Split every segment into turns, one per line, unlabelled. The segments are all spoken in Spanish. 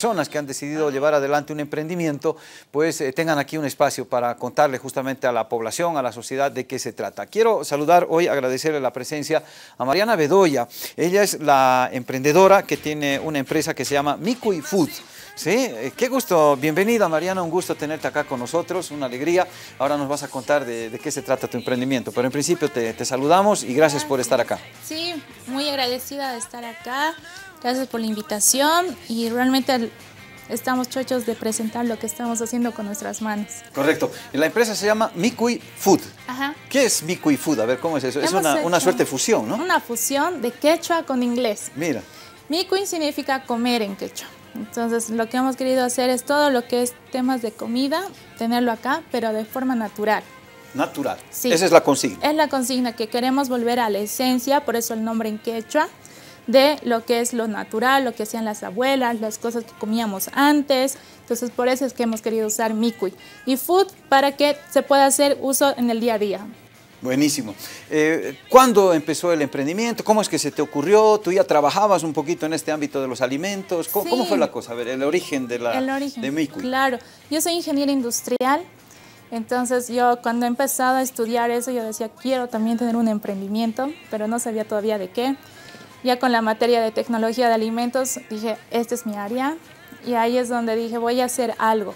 personas que han decidido llevar adelante un emprendimiento, pues tengan aquí un espacio para contarle justamente a la población, a la sociedad de qué se trata. Quiero saludar hoy, agradecerle la presencia a Mariana Bedoya. Ella es la emprendedora que tiene una empresa que se llama Mikuy Food. Sí, qué gusto, bienvenida Mariana, un gusto tenerte acá con nosotros, una alegría. Ahora nos vas a contar de qué se trata tu emprendimiento, pero en principio te saludamos y gracias por estar acá.
Sí, muy agradecida de estar acá, gracias por la invitación y realmente estamos chochos de presentar lo que estamos haciendo con nuestras manos.
Correcto, y la empresa se llama Mikuy Food.
Ajá.
¿Qué es Mikuy Food? A ver, ¿cómo es eso? Es una suerte de fusión, ¿no?
Una fusión de quechua con inglés.
Mira.
Mikuy significa comer en quechua. Entonces, lo que hemos querido hacer es todo lo que es temas de comida, tenerlo acá, pero de forma natural.
Natural.
Sí.
Esa es la consigna.
Es la consigna, que queremos volver a la esencia, por eso el nombre en quechua, de lo que es lo natural, lo que hacían las abuelas, las cosas que comíamos antes. Entonces, por eso es que hemos querido usar Mikuy. Y food para que se pueda hacer uso en el día a día.
Buenísimo. ¿Cuándo empezó el emprendimiento? ¿Cómo es que se te ocurrió? ¿Tú ya trabajabas un poquito en este ámbito de los alimentos? ¿Cómo fue la cosa? A ver, el origen de Mikuy.
Claro, yo soy ingeniera industrial, entonces yo cuando he empezado a estudiar eso, yo decía, quiero también tener un emprendimiento, pero no sabía todavía de qué. Ya con la materia de tecnología de alimentos, dije, esta es mi área, y ahí es donde dije, voy a hacer algo.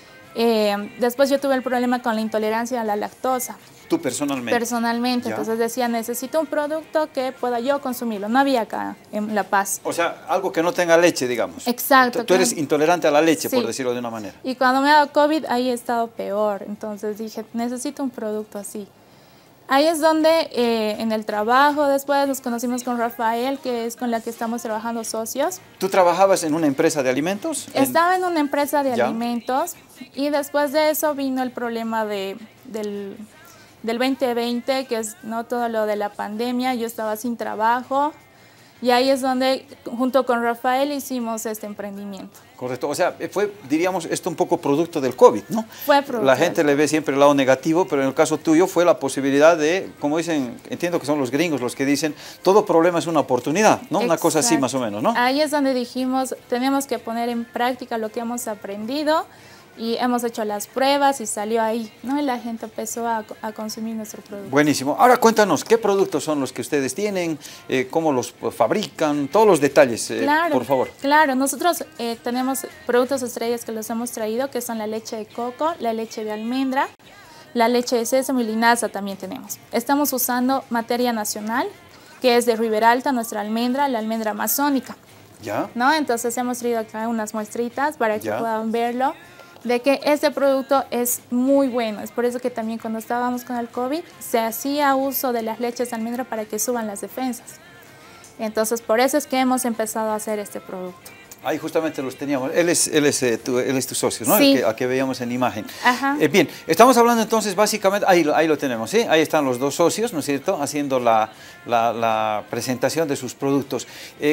Después yo tuve el problema con la intolerancia a la lactosa.
¿Tú personalmente?
Personalmente,
¿Ya?
Entonces decía, necesito un producto que pueda yo consumirlo. No había acá en La Paz.
O sea, algo que no tenga leche, digamos.
Exacto.
Tú eres intolerante a la leche,
sí,
por decirlo de una manera.
Y cuando me ha dado COVID, ahí he estado peor. Entonces dije, necesito un producto así. Ahí es donde en el trabajo después nos conocimos con Rafael, que es con la que estamos trabajando socios.
¿Tú trabajabas en una empresa de alimentos?
Estaba en una empresa de
¿Ya?
alimentos y después de eso vino el problema del 2020, que es no todo lo de la pandemia. Yo estaba sin trabajo y ahí es donde junto con Rafael hicimos este emprendimiento.
Correcto, o sea, fue, diríamos, esto un poco producto del COVID, ¿no?
Fue producto.
La gente le ve siempre el lado negativo, pero en el caso tuyo fue la posibilidad de, como dicen, entiendo que son los gringos los que dicen, todo problema es una oportunidad, ¿no? Una cosa así más o menos, ¿no?
Ahí es donde dijimos, tenemos que poner en práctica lo que hemos aprendido y hemos hecho las pruebas y salió ahí, ¿no? Y la gente empezó a consumir nuestro producto.
Buenísimo. Ahora cuéntanos, ¿qué productos son los que ustedes tienen? ¿Cómo los fabrican? Todos los detalles,
claro,
por favor.
Claro, nosotros tenemos productos estrellas que los hemos traído, que son la leche de coco, la leche de almendra, la leche de sésamo y linaza también tenemos. Estamos usando materia nacional, que es de Riberalta, nuestra almendra, la almendra amazónica.
¿Ya?
¿No? Entonces hemos traído acá unas muestritas para que
¿Ya?
puedan verlo, de que este producto es muy bueno. Es por eso que también cuando estábamos con el COVID se hacía uso de las leches de almendra para que suban las defensas. Entonces por eso es que hemos empezado a hacer este producto.
Ahí justamente los teníamos. Él es tu socio, ¿no?
Sí.
El que veíamos en imagen.
Ajá.
Bien, estamos hablando entonces básicamente, ahí lo tenemos, ¿sí? Ahí están los dos socios, ¿no es cierto? Haciendo la presentación de sus productos.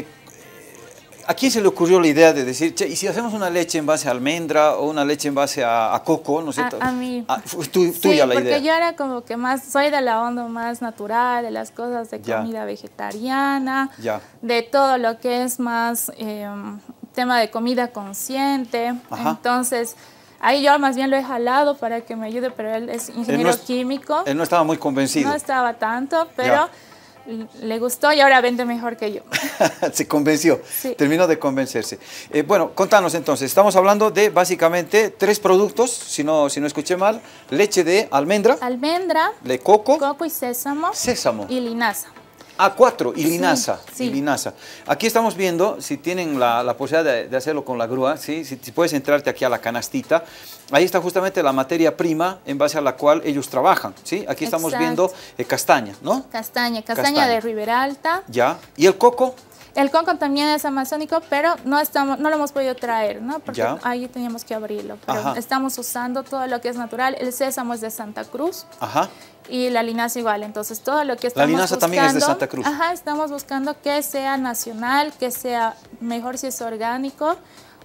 ¿A quién se le ocurrió la idea de decir, che, y si hacemos una leche en base a almendra o una leche en base a coco, ¿no es cierto?
A mí.
Fue tuya la idea.
Sí, porque yo era como que soy de la onda más natural, de las cosas de comida vegetariana, de todo lo que es más tema de comida consciente. Ajá. Entonces, ahí yo más bien lo he jalado para que me ayude, pero él es ingeniero químico.
Él no estaba muy convencido.
No estaba tanto, pero le gustó y ahora vende mejor que yo.
Se convenció,
sí.
Terminó de convencerse. Bueno, contanos entonces, estamos hablando de básicamente 3 productos, si no escuché mal: leche de almendra, de coco
y sésamo, y linaza.
4 y linaza,
sí.
Y linaza. Aquí estamos viendo, si tienen la posibilidad de hacerlo con la grúa, ¿sí? Si puedes entrarte aquí a la canastita, ahí está justamente la materia prima en base a la cual ellos trabajan, ¿sí? Aquí estamos viendo castaña, ¿no?
Castaña de Riberalta.
Ya. ¿Y el coco?
El coco también es amazónico, pero no lo hemos podido traer, ¿no? Porque ahí teníamos que abrirlo. Pero estamos usando todo lo que es natural. El sésamo es de Santa Cruz.
Ajá.
Y la linaza igual. Entonces, todo lo que estamos
La linaza
buscando,
también es de Santa Cruz.
Ajá, estamos buscando que sea nacional, que sea mejor si es orgánico,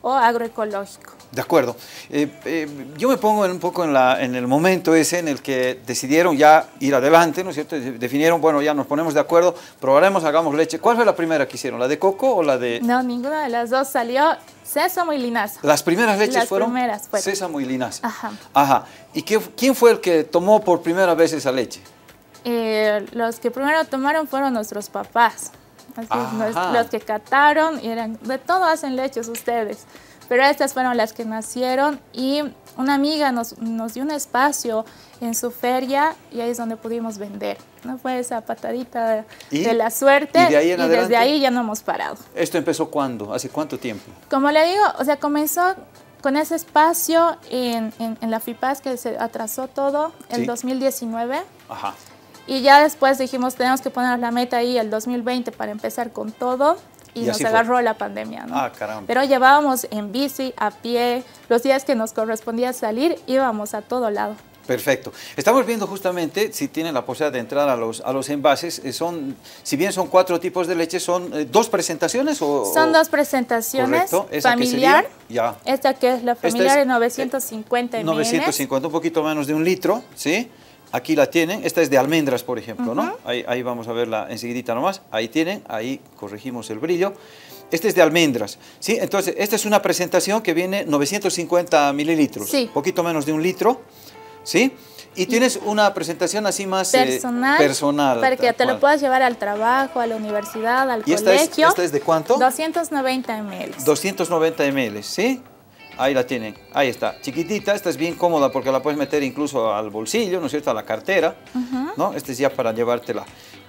o agroecológico.
De acuerdo. Yo me pongo un poco en el momento ese en el que decidieron ya ir adelante, ¿no es cierto? Definieron, bueno, ya nos ponemos de acuerdo, probaremos, hagamos leche. ¿Cuál fue la primera que hicieron? ¿La de coco o la de...?
No, ninguna de las dos salió. Sésamo y linaza.
¿Las primeras leches fueron?
Las primeras fueron.
Sésamo y linaza.
Ajá.
Ajá. ¿Y quién fue el que tomó por primera vez esa leche?
Los que primero tomaron fueron nuestros papás. Así,
Ajá.
los que cataron, y eran, de todo hacen leches ustedes. Pero estas fueron las que nacieron y una amiga nos dio un espacio en su feria y ahí es donde pudimos vender. ¿No? Fue esa patadita de la suerte y desde ahí ya no hemos parado.
¿Esto empezó cuándo? ¿Hace cuánto tiempo?
Como le digo, o sea, comenzó con ese espacio en la FIPAS que se atrasó todo el 2019.
Ajá.
Y ya después dijimos, tenemos que poner la meta ahí el 2020 para empezar con todo. Y nos agarró la pandemia, ¿no?
Ah, caramba.
Pero llevábamos en bici, a pie, los días que nos correspondía salir, íbamos a todo lado.
Perfecto. Estamos viendo justamente, si tienen la posibilidad de entrar a los envases, si bien son 4 tipos de leche, ¿son 2 presentaciones?
Son 2 presentaciones,
correcto.
Familiar,
ya.
Esta que es la familiar de 950 ml.
950, un poquito menos de 1 litro, ¿sí? Aquí la tienen, esta es de almendras, por ejemplo, ¿no? Ahí vamos a verla enseguidita nomás, ahí tienen, ahí corregimos el brillo. Este es de almendras, ¿sí? Entonces, esta es una presentación que viene 950 mililitros,
sí.
Poquito menos de 1 litro, ¿sí? Y tienes una presentación así más personal.
Para que te lo puedas llevar al trabajo, a la universidad, al colegio.
¿Esta es de cuánto?
290 ml.
290 ml, ¿sí? Ahí la tienen, ahí está, chiquitita, esta es bien cómoda porque la puedes meter incluso al bolsillo, ¿no es cierto?, a la cartera, ¿no? Esta es ya para llevártela.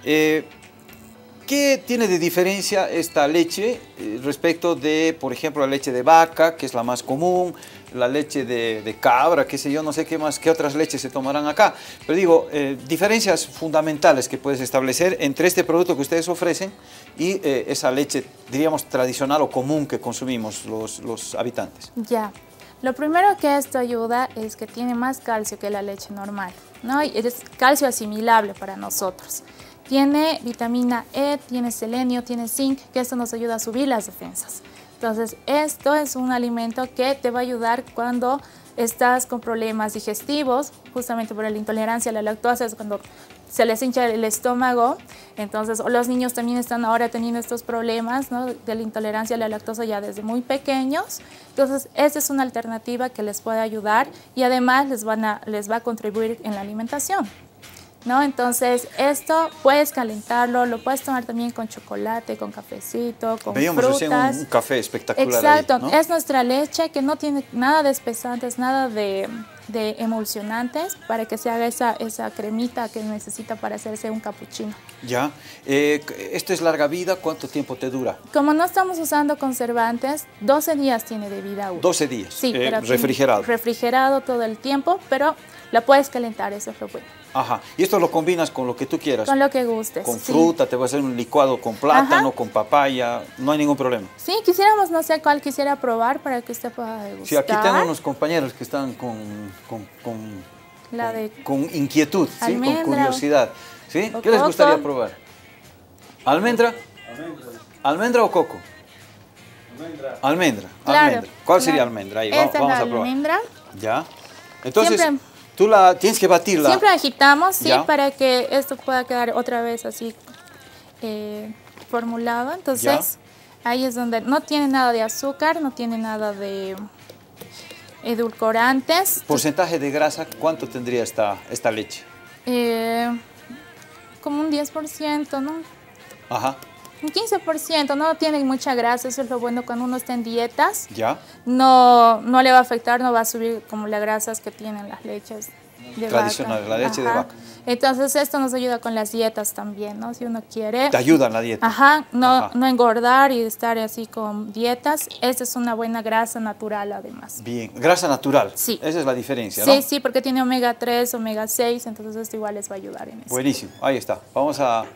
¿Qué tiene de diferencia esta leche respecto de, por ejemplo, la leche de vaca, que es la más común, la leche de cabra, qué sé yo, no sé qué otras leches se tomarán acá? Pero digo, diferencias fundamentales que puedes establecer entre este producto que ustedes ofrecen y esa leche, diríamos, tradicional o común que consumimos los habitantes.
Ya. Lo primero que esto ayuda es que tiene más calcio que la leche normal, ¿no? Y es calcio asimilable para nosotros. Tiene vitamina E, tiene selenio, tiene zinc, que esto nos ayuda a subir las defensas. Entonces, esto es un alimento que te va a ayudar cuando estás con problemas digestivos, justamente por la intolerancia a la lactosa, es cuando se les hincha el estómago. Entonces, o los niños también están ahora teniendo estos problemas, ¿no?, de la intolerancia a la lactosa ya desde muy pequeños. Entonces, esta es una alternativa que les puede ayudar y además les va a contribuir en la alimentación, ¿no? Entonces, esto puedes calentarlo, lo puedes tomar también con chocolate, con cafecito, con frutas.
Veíamos un café espectacular.
Exacto,
ahí, ¿no?
Es nuestra leche que no tiene nada de espesantes, nada de emulsionantes para que se haga esa cremita que necesita para hacerse un capuchino.
Ya. ¿Esto es larga vida? ¿Cuánto tiempo te dura?
Como no estamos usando conservantes, 12 días tiene de vida útil.
12 días.
Sí, pero
refrigerado.
Refrigerado todo el tiempo, pero la puedes calentar, eso es lo bueno.
Ajá. Y esto lo combinas con lo que tú quieras.
Con lo que gustes.
Con fruta, te voy a hacer un licuado con plátano, con papaya, no hay ningún problema.
Sí, quisiéramos, no sé cuál quisiera probar para que usted pueda degustar.
Sí, aquí tengo unos compañeros que están con inquietud, ¿sí? Con curiosidad. ¿Sí? ¿Qué les gustaría probar? ¿Almendra? ¿Almendra o coco? Almendra.
Claro,
¿Cuál sería almendra? Ahí, vamos a probar.
Almendra.
Ya. Entonces,
siempre,
tú tienes que batirla.
Siempre agitamos, sí,
¿Ya?
para que esto pueda quedar otra vez así formulado. Entonces, ahí es donde no tiene nada de azúcar, no tiene nada de edulcorantes.
¿Porcentaje de grasa cuánto tendría esta leche?
Como un 10%, ¿no?
Ajá.
Un 15%, no tiene mucha grasa, eso es lo bueno cuando uno está en dietas.
Ya.
No le va a afectar, no va a subir como las grasas que tienen las leches de
tradicionales, la leche de vaca.
Entonces esto nos ayuda con las dietas también, ¿no? Si uno quiere.
Te ayuda en la dieta.
Ajá, no engordar y estar así con dietas. Esta es una buena grasa natural además.
Bien, grasa natural.
Sí.
Esa es la diferencia, ¿no?
Sí, sí, porque tiene omega 3, omega 6, entonces esto igual les va a ayudar en eso.
Buenísimo, ahí está. Vamos a...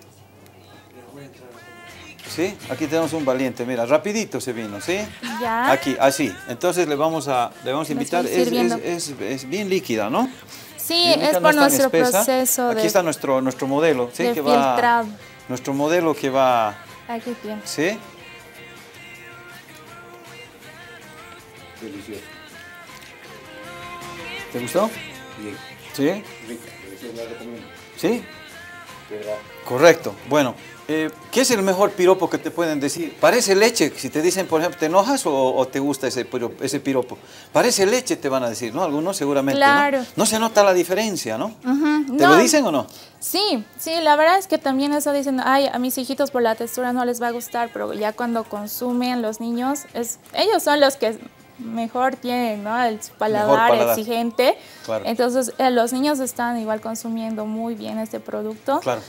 ¿Sí? Aquí tenemos un valiente, mira, rapidito se vino, ¿sí?
Ya.
Aquí, así. Entonces le vamos a invitar, es bien líquida, ¿no?
Sí, es por nuestro proceso
Aquí está nuestro modelo, ¿sí?
De filtrado.
Nuestro modelo que va...
Aquí tiene.
¿Sí?
Delicioso.
¿Te gustó?
Bien.
Sí.
Rico. Delicioso, la recomiendo.
¿Sí?
De verdad.
Correcto. Bueno, ¿qué es el mejor piropo que te pueden decir? Parece leche. Si te dicen, por ejemplo, ¿te enojas o te gusta ese piropo? Parece leche, te van a decir, ¿no? Algunos seguramente,
Claro.
¿no? No se nota la diferencia, ¿no?
Ujú.
¿Te lo dicen o no?
Sí, sí, la verdad es que también eso dicen, ay, a mis hijitos por la textura no les va a gustar, pero ya cuando consumen los niños, ellos son los que mejor tienen, ¿no? El paladar exigente.
Claro.
Entonces, los niños están igual consumiendo muy bien este producto.
Claro.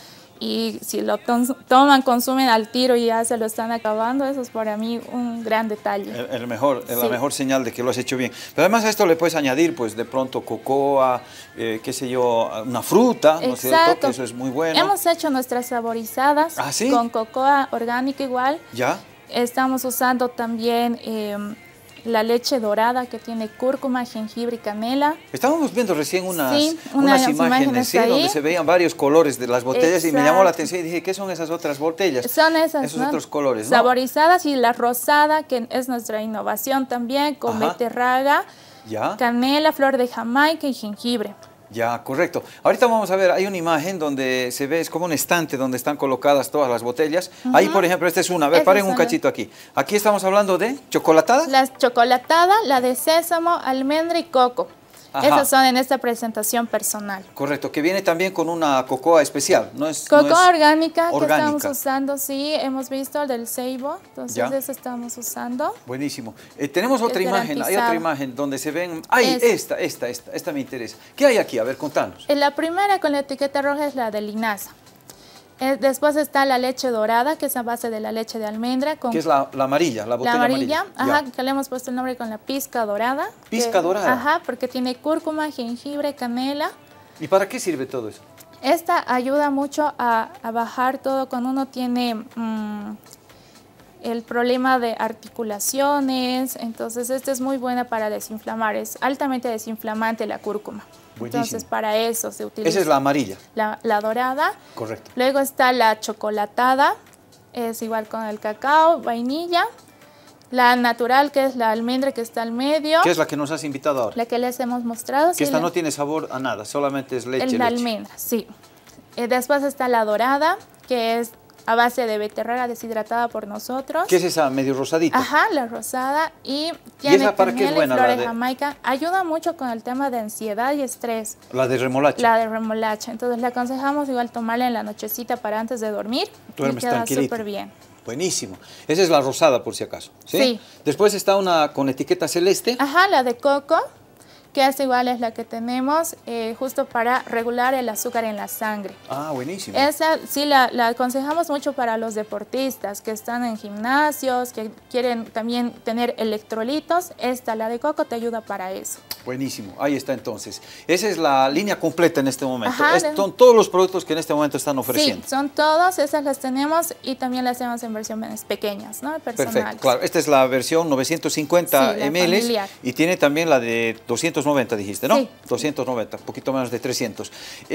Y si lo toman, consumen al tiro y ya se lo están acabando, eso es para mí un gran detalle.
La mejor señal de que lo has hecho bien. Pero además a esto le puedes añadir, pues de pronto cocoa, qué sé yo, una fruta, ¿no es cierto? Que eso es muy bueno.
Hemos hecho nuestras saborizadas con cocoa orgánica igual.
¿Ya?
Estamos usando también la leche dorada que tiene cúrcuma, jengibre y canela.
Estábamos viendo recién unas imágenes, ¿sí?
ahí,
donde se veían varios colores de las botellas.
Exacto.
Y me llamó la atención y dije, ¿qué son esas otras botellas?
Son esas,
esos otros colores, ¿no?
Saborizadas, y la rosada, que es nuestra innovación también, con beterraga, canela, flor de Jamaica y jengibre.
Ya, correcto. Ahorita vamos a ver, hay una imagen donde se ve, es como un estante donde están colocadas todas las botellas. Ahí, por ejemplo, esta es una. A ver, paren un cachito aquí. Aquí estamos hablando de chocolatada.
La chocolatada, la de sésamo, almendra y coco. Esas son en esta presentación personal.
Correcto, que viene también con una cocoa especial, ¿no es?
Cocoa orgánica que estamos usando, sí, hemos visto el del ceibo, entonces eso estamos usando.
Buenísimo. Tenemos otra imagen, hay otra imagen donde se ven... ¡Ay, esta me interesa! ¿Qué hay aquí? A ver, contanos.
La primera con la etiqueta roja es la de linaza. Después está la leche dorada, que es a base de la leche de almendra.
Que es la amarilla, la botella amarilla.
Que le hemos puesto el nombre con la pizca dorada.
¿Pizca dorada?
Ajá, porque tiene cúrcuma, jengibre, canela.
¿Y para qué sirve todo eso?
Esta ayuda mucho a bajar todo cuando uno tiene el problema de articulaciones. Entonces, esta es muy buena para desinflamar. Es altamente desinflamante la cúrcuma.
Buenísimo.
Entonces, para eso se utiliza.
Esa es la amarilla.
La dorada.
Correcto.
Luego está la chocolatada, es igual con el cacao, vainilla. La natural, que es la almendra que está al medio.
¿Qué es la que nos has invitado ahora?
La que les hemos mostrado.
Que esta no tiene sabor a nada, solamente es leche.
La almendra, sí. Después está la dorada, que es a base de beterraga deshidratada por nosotros.
¿Qué es esa medio rosadita?
Ajá, la rosada. Y tiene
esa para qué es buena,
flor de Jamaica. Ayuda mucho con el tema de ansiedad y estrés.
La de remolacha.
La de remolacha. Entonces le aconsejamos igual tomarla en la nochecita para antes de dormir.
Duermes
y queda
tranquilito.
súper bien.
Buenísimo. Esa es la rosada, por si acaso. Sí. Después está una con etiqueta celeste.
Ajá, la de coco, que es igual, es la que tenemos justo para regular el azúcar en la sangre.
Ah, buenísimo.
Esa sí la aconsejamos mucho para los deportistas que están en gimnasios, que quieren también tener electrolitos. Esta, la de coco, te ayuda para eso.
Buenísimo, ahí está entonces. Esa es la línea completa en este momento.
Ajá,
son todos los productos que en este momento están ofreciendo.
Sí, son todos, esas las tenemos y también las hacemos en versiones pequeñas, ¿no? Personales.
Perfecto, claro. Esta es la versión 950 ml
familiar.
Y tiene también la de 290, dijiste, ¿no?
Sí.
290, un poquito menos de 300.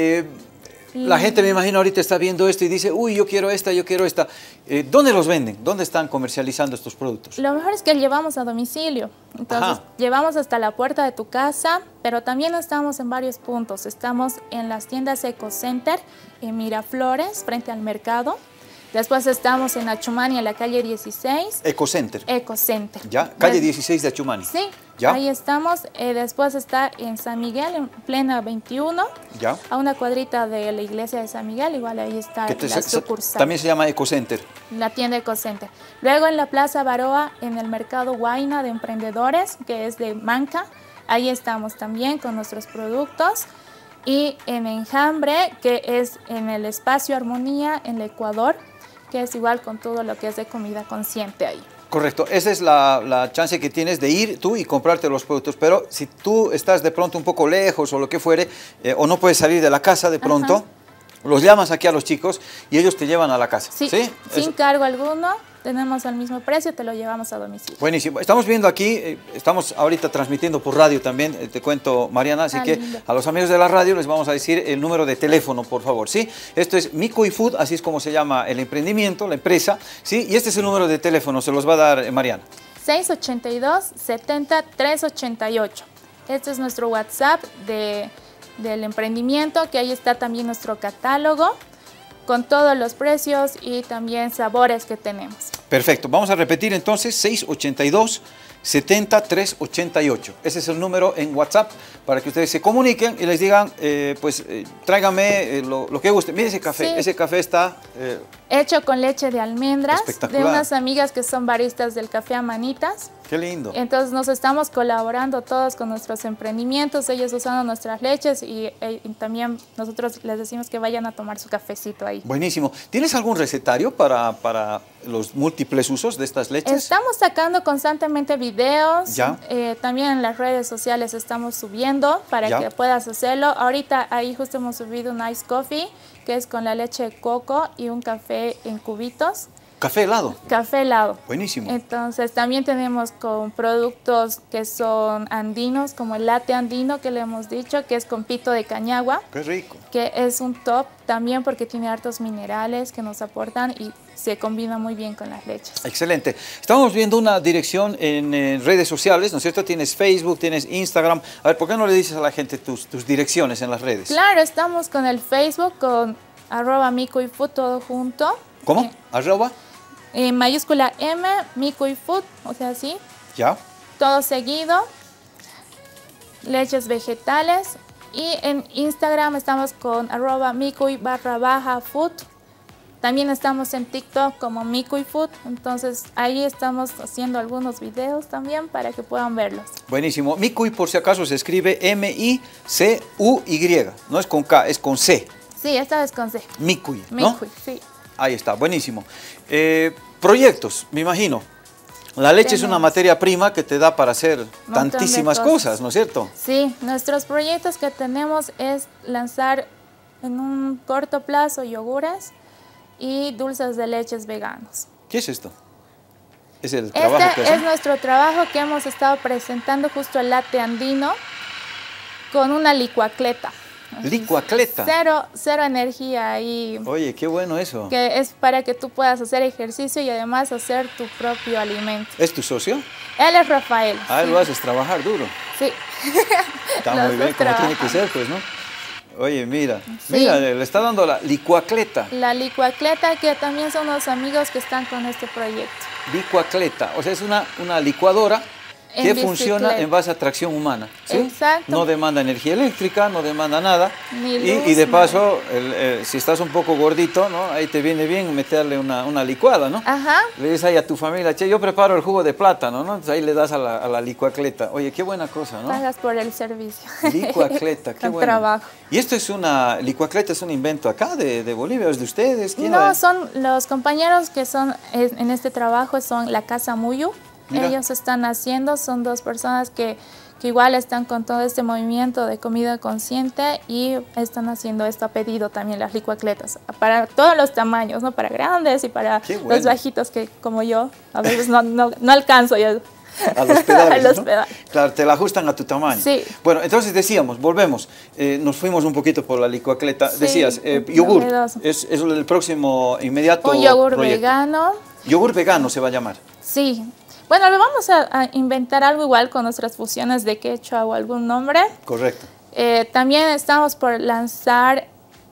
La gente, me imagino, ahorita está viendo esto y dice, uy, yo quiero esta, yo quiero esta. ¿Dónde los venden? ¿Dónde están comercializando estos productos?
Lo mejor es que llevamos a domicilio. Entonces, llevamos hasta la puerta de tu casa, pero también estamos en varios puntos. Estamos en las tiendas Ecocenter, en Miraflores, frente al mercado. Después estamos en Achumani, en la calle 16.
Ecocenter.
Ecocenter.
¿Ya? Calle 16 de Achumani.
Sí.
¿Ya?
Ahí estamos. Después está en San Miguel, en plena 21.
¿Ya?
A una cuadrita de la iglesia de San Miguel, igual ahí está la sucursal.
También se llama Ecocenter.
La tienda Ecocenter. Luego en la Plaza Baroa, en el mercado Huayna de Emprendedores, que es de Manca. Ahí estamos también con nuestros productos. Y en Enjambre, que es en el Espacio Armonía, en el Ecuador, que es igual con todo lo que es de comida consciente ahí.
Correcto, esa es la chance que tienes de ir tú y comprarte los productos, pero si tú estás de pronto un poco lejos o lo que fuere, o no puedes salir de la casa de pronto, los llamas aquí a los chicos y ellos te llevan a la casa.
Sí, sin cargo alguno. Tenemos al mismo precio, te lo llevamos a domicilio.
Buenísimo. Estamos viendo aquí, estamos ahorita transmitiendo por radio también, te cuento, Mariana, así que
lindo.
a los amigos de la radio les vamos a decir el número de teléfono, por favor, ¿sí? Esto es Mikoy Food, así es como se llama el emprendimiento, la empresa, ¿sí? Y este es el número de teléfono, se los va a dar Mariana.
682-70-388. Este es nuestro WhatsApp del emprendimiento, que ahí está también nuestro catálogo con todos los precios y también sabores que tenemos.
Perfecto, vamos a repetir entonces, 682-70-388. Ese es el número en WhatsApp para que ustedes se comuniquen y les digan, tráigame lo que guste. Mire ese café,
Sí.
ese café está...
Hecho con leche de almendras, de
espectacular.
unas amigas que son baristas del café Amanitas.
Qué lindo.
Entonces nos estamos colaborando todos con nuestros emprendimientos, ellos usando nuestras leches y también nosotros les decimos que vayan a tomar su cafecito ahí.
Buenísimo. ¿Tienes algún recetario para los múltiples usos de estas leches?
Estamos sacando constantemente videos,
Ya.
También en las redes sociales estamos subiendo para
Ya.
que puedas hacerlo. Ahorita ahí justo hemos subido un ice coffee, que es con la leche de coco y un café en cubitos.
Café helado.
Café helado.
Buenísimo.
Entonces también tenemos con productos que son andinos, como el latte andino que le hemos dicho, que es con pito de cañagua,
Qué rico.
que es un top también porque tiene hartos minerales que nos aportan y se combina muy bien con las leches.
Excelente. Estamos viendo una dirección en redes sociales, ¿no es cierto? Tienes Facebook, tienes Instagram. A ver, ¿por qué no le dices a la gente tus direcciones en las redes?
Claro, estamos con el Facebook, con @micuifood todo junto.
¿Cómo? ¿Arroba?
En mayúscula M, micuifood, o sea, así,
Ya.
todo seguido. Leches vegetales. Y en Instagram estamos con @micuy_food. También estamos en TikTok como micuifood. Entonces ahí estamos haciendo algunos videos también para que puedan verlos.
Buenísimo. Micuy, por si acaso, se escribe M-I-C-U-Y. No es con K, es con C.
Sí, esta vez con C.
Micuy, ¿no?
Micuy, sí.
Ahí está, buenísimo. Proyectos, me imagino. La leche es una
Tenemos
materia prima que te da para hacer
montón de
tantísimas cosas, ¿no es cierto?
Sí, nuestros proyectos que tenemos es lanzar en un corto plazo yogures y dulces de leches veganos.
¿Qué es esto? ¿Es el trabajo que
Este es
hacen?
nuestro trabajo que hemos estado presentando justo el latte andino con una licuacleta.
Licuacleta.
Cero energía ahí,
Oye, qué bueno eso.
que es para que tú puedas hacer ejercicio y además hacer tu propio alimento.
¿Es tu socio?
Él es Rafael.
Ah,
sí.
lo haces trabajar duro.
Sí.
Está
Los
muy bien,
dos
como tiene que
trabajan.
ser, pues, ¿no? Oye, mira,
Sí.
mira, le está dando la licuacleta.
La licuacleta, que también son unos amigos que están con este proyecto.
Licuacleta, o sea, es una licuadora que
En
funciona
bicicleta.
en base a tracción humana. ¿sí?
Exacto.
No demanda energía eléctrica, no demanda nada.
Ni
y
luz,
de
nada.
paso, si estás un poco gordito, ¿no? Ahí te viene bien meterle una licuada, ¿no?
Ajá.
Le dices ahí a tu familia, che, yo preparo el jugo de plátano, ¿no? Entonces ahí le das a la licuacleta. Oye, qué buena cosa, ¿no?
Pagas por el servicio.
Licuacleta, qué
El
bueno.
trabajo.
¿Y esto es licuacleta es un invento acá de Bolivia, es de ustedes? ¿Quién
No,
la-
son los compañeros que son en este trabajo, son la Casa Muyu.
Mira.
Ellos están haciendo, son dos personas que igual están con todo este movimiento de comida consciente y están haciendo esto a pedido también, las licuacletas, para todos los tamaños, ¿no? Para grandes y para
Qué bueno.
los bajitos que como yo, a veces no alcanzo ya.
A los pedales,
A los
¿no?
pedales.
Claro, te la ajustan a tu tamaño.
Sí.
Bueno, entonces decíamos, volvemos, nos fuimos un poquito por la licuacleta.
Sí,
Decías, yogur,
novedoso.
es el próximo inmediato
Un yogur
proyecto.
vegano.
Yogur vegano se va a llamar.
Sí. Bueno, lo vamos a inventar algo igual con nuestras fusiones de quechua o algún nombre.
Correcto.
También estamos por lanzar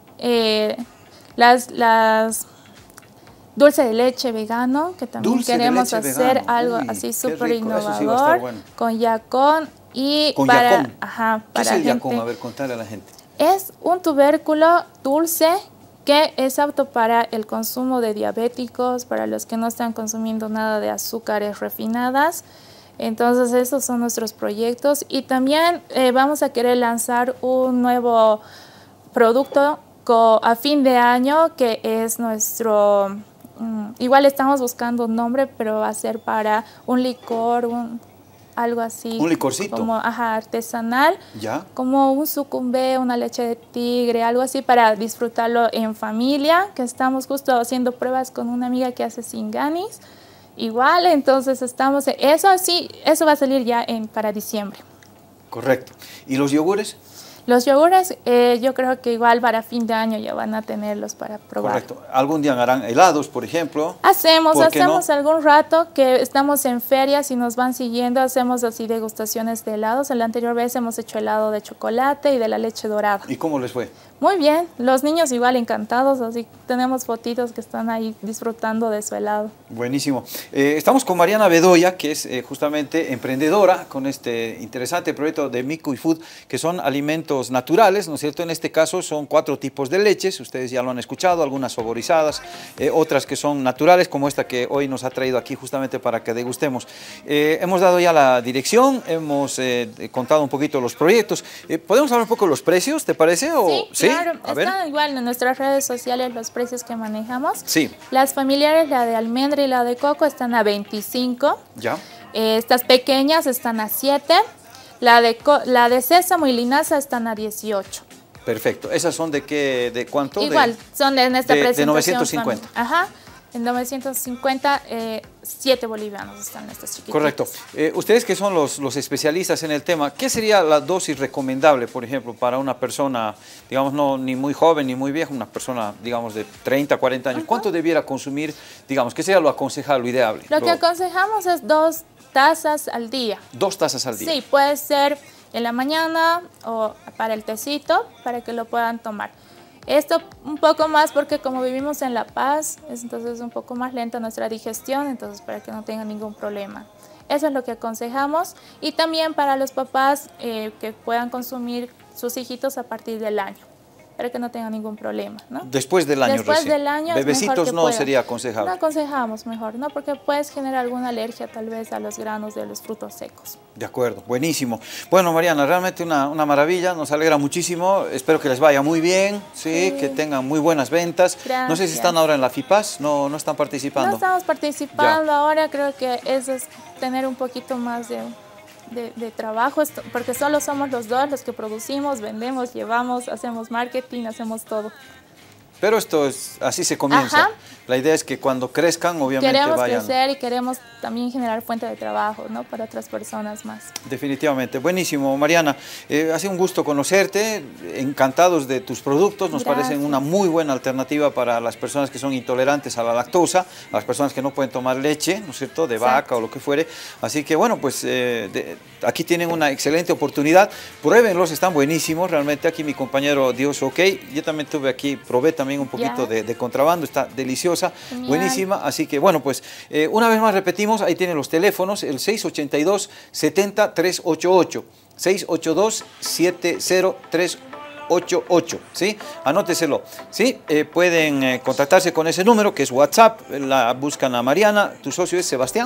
las dulce de leche vegano, que también
Dulce de
queremos
leche
hacer
vegano.
algo
Uy,
así
qué
súper
rico. Eso sí va a estar
innovador,
bueno.
con yacón y
Con
para,
yacón.
ajá,
¿Qué
para
es el
gente.
yacón? A ver, contale a la gente.
Es un tubérculo dulce que es apto para el consumo de diabéticos, para los que no están consumiendo nada de azúcares refinadas. Entonces esos son nuestros proyectos y también vamos a querer lanzar un nuevo producto a fin de año que es nuestro, igual estamos buscando un nombre, pero va a ser para un licor, algo así.
Un licorcito.
Como, ajá, artesanal.
¿Ya?
Como un sucumbé, una leche de tigre, algo así para disfrutarlo en familia, que estamos justo haciendo pruebas con una amiga que hace singanis. Igual, entonces estamos, eso sí, eso va a salir ya para diciembre.
Correcto. ¿Y los yogures?
Los yogures, yo creo que igual para fin de año ya van a tenerlos para probar.
Correcto. ¿Algún día harán helados, por ejemplo?
Hacemos
¿Por qué no?
algún rato que estamos en ferias y nos van siguiendo, hacemos así degustaciones de helados. La anterior vez hemos hecho helado de chocolate y de la leche dorada.
¿Y cómo les fue?
Muy bien, los niños igual encantados, así tenemos fotitos que están ahí disfrutando de su helado.
Buenísimo. Estamos con Mariana Bedoya, que es justamente emprendedora con este interesante proyecto de Mikuy Food, que son alimentos naturales, ¿no es cierto? En este caso son 4 tipos de leches, ustedes ya lo han escuchado, algunas saborizadas, otras que son naturales, como esta que hoy nos ha traído aquí justamente para que degustemos. Hemos dado ya la dirección, hemos contado un poquito los proyectos. ¿Podemos hablar un poco de los precios, te parece?
Sí, claro. Están igual en nuestras redes sociales los precios que manejamos.
Sí.
Las familiares, la de almendra y la de coco, están a 25.
Ya.
Estas pequeñas están a 7. La de sésamo y linaza están a 18.
Perfecto. ¿Esas son de qué, de cuánto?
Igual, son en esta presentación.
De 950.
Ajá. En 950, 7 bolivianos están estas chiquititas.
Correcto. Ustedes que son los especialistas en el tema, ¿qué sería la dosis recomendable, por ejemplo, para una persona, digamos, no ni muy joven ni muy vieja, una persona, digamos, de 30, 40 años? ¿Cuánto debiera consumir, digamos, qué sería lo aconsejable, lo ideable?
Lo que aconsejamos es 2 tazas al día.
2 tazas al día.
Sí, puede ser en la mañana o para el tecito, para que lo puedan tomar. Esto un poco más porque como vivimos en La Paz, entonces es un poco más lenta nuestra digestión, entonces para que no tengan ningún problema. Eso es lo que aconsejamos y también para los papás que puedan consumir sus hijitos a partir del año, para que no tengan ningún problema, ¿no?
Después del año
Después
recién.
del año
Bebecitos no
puedan.
sería aconsejable.
No aconsejamos mejor, ¿no? Porque puedes generar alguna alergia tal vez a los granos de los frutos secos.
De acuerdo, buenísimo. Bueno, Mariana, realmente una maravilla, nos alegra muchísimo, espero que les vaya muy bien, ¿sí? Que tengan muy buenas ventas.
Gracias.
No sé si están ahora en la FIPAS, no están participando.
No estamos participando ahora, creo que eso es tener un poquito más de trabajo, porque solo somos los dos los que producimos, vendemos, llevamos, hacemos marketing, hacemos todo.
Pero esto es, así se comienza.
Ajá.
La idea es que cuando crezcan, obviamente
queremos
vayan.
Crecer y queremos también generar fuente de trabajo, ¿no? Para otras personas más.
Definitivamente. Buenísimo, Mariana. Ha sido un gusto conocerte, encantados de tus productos, nos parecen una muy buena alternativa para las personas que son intolerantes a la lactosa, a las personas que no pueden tomar leche, ¿no es cierto?, de vaca o lo que fuere. Así que bueno, pues aquí tienen una excelente oportunidad. Pruébenlos, están buenísimos. Realmente aquí mi compañero dio su ok. Yo también tuve aquí, probé también un poquito de contrabando, está deliciosa,
genial,
buenísima. Así que bueno, pues una vez más repetimos, ahí tienen los teléfonos, el 682 70 388, 682 70 388, ¿sí? Anóteselo, ¿sí? Pueden contactarse con ese número que es WhatsApp, la buscan a Mariana, tu socio es Sebastián.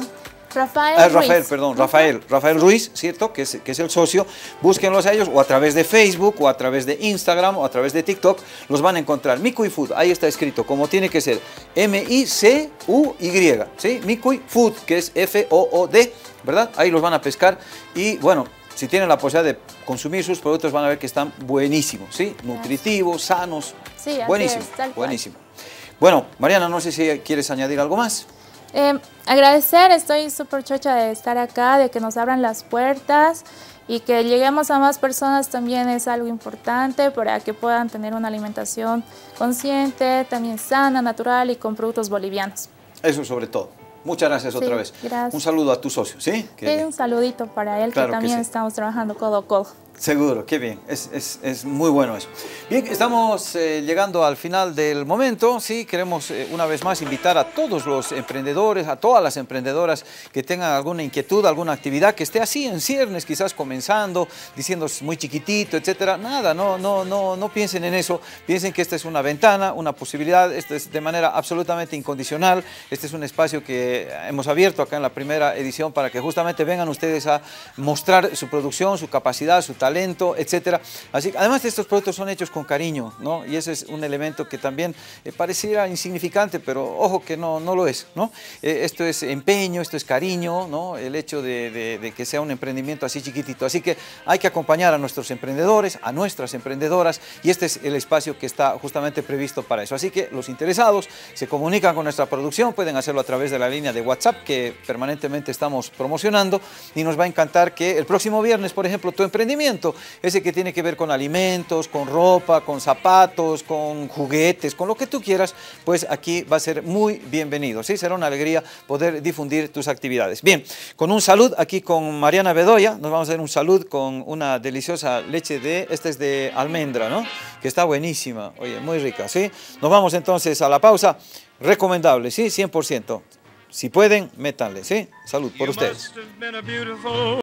Rafael Ruiz, ¿cierto? Que es el socio. Búsquenlos a ellos o a través de Facebook o a través de Instagram o a través de TikTok. Los van a encontrar. Mikuy Food, ahí está escrito como tiene que ser. M-I-C-U-Y, ¿sí? Mikuy Food, que es F-O-O-D, ¿verdad? Ahí los van a pescar y bueno, si tienen la posibilidad de consumir sus productos van a ver que están buenísimos, ¿sí? Nutritivos, sanos.
Sí,
buenísimo,
así es, tal cual.
buenísimo. Bueno, Mariana, no sé si quieres añadir algo más.
Agradecer, estoy súper chocha de estar acá, de que nos abran las puertas y que lleguemos a más personas también es algo importante para que puedan tener una alimentación consciente, también sana, natural y con productos bolivianos.
Eso sobre todo. Muchas gracias otra vez.
Gracias.
Un saludo a tu socio, ¿sí?
Sí, un saludito para él,
claro
que también
que sí.
estamos trabajando codo a codo.
Seguro, qué bien, es muy bueno eso. Bien, estamos llegando al final del momento, sí, queremos una vez más invitar a todos los emprendedores, a todas las emprendedoras que tengan alguna inquietud, alguna actividad que esté así en ciernes, quizás comenzando, diciendo es muy chiquitito, etcétera. Nada, no piensen en eso, piensen que esta es una ventana, una posibilidad, esto es de manera absolutamente incondicional, este es un espacio que hemos abierto acá en la primera edición para que justamente vengan ustedes a mostrar su producción, su capacidad, su talento, etcétera. Así que además estos productos son hechos con cariño, ¿no? Y ese es un elemento que también pareciera insignificante, pero ojo que no lo es, ¿no? Esto es empeño, esto es cariño, ¿no? El hecho de que sea un emprendimiento así chiquitito. Así que hay que acompañar a nuestros emprendedores, a nuestras emprendedoras, y este es el espacio que está justamente previsto para eso. Así que los interesados se comunican con nuestra producción, pueden hacerlo a través de la línea de WhatsApp que permanentemente estamos promocionando, y nos va a encantar que el próximo viernes, por ejemplo, tu emprendimiento emprendimiento, ese que tiene que ver con alimentos, con ropa, con zapatos, con juguetes, con lo que tú quieras, pues aquí va a ser muy bienvenido, ¿sí? Será una alegría poder difundir tus actividades. Bien, con un salud aquí con Mariana Bedoya, nos vamos a hacer un salud con una deliciosa leche esta es de almendra, ¿no? Que está buenísima, oye, muy rica, ¿sí? Nos vamos entonces a la pausa, recomendable, ¿sí? 100%. Si pueden, métanle, ¿sí? Salud por ustedes.